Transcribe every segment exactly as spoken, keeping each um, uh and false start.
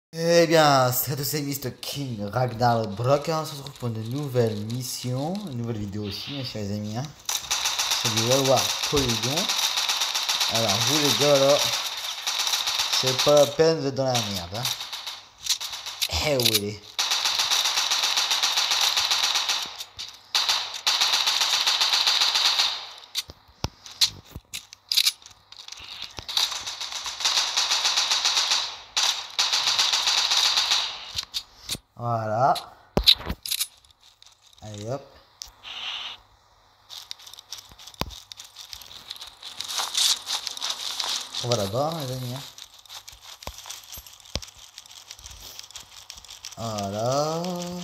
Eh bien, c'est de ces Mister King Ragnar Brock, hein. On se retrouve pour une nouvelle mission, une nouvelle vidéo aussi, mes chers amis. Hein. C'est du World War Polygon. Alors, vous les gars, là, c'est pas la peine d'être dans la merde. Hein. Eh oui. Voilà. Allez hop. On va là-bas, les amis. Hein. Voilà.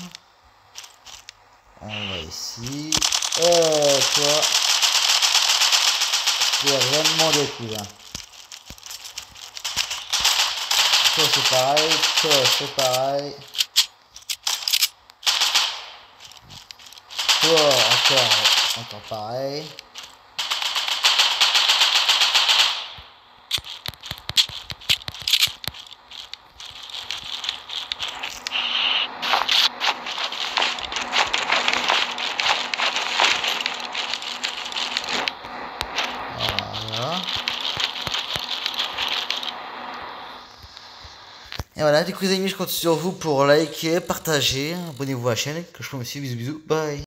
On va ici. Et toi, tu peux rien demander, cousin. Toi c'est pareil, toi c'est pareil. Toi encore, encore pareil. Voilà. Et voilà, du coup les amis, je compte sur vous pour liker, partager, abonnez-vous à la chaîne, que je vous remercie, bisous bisous, bye.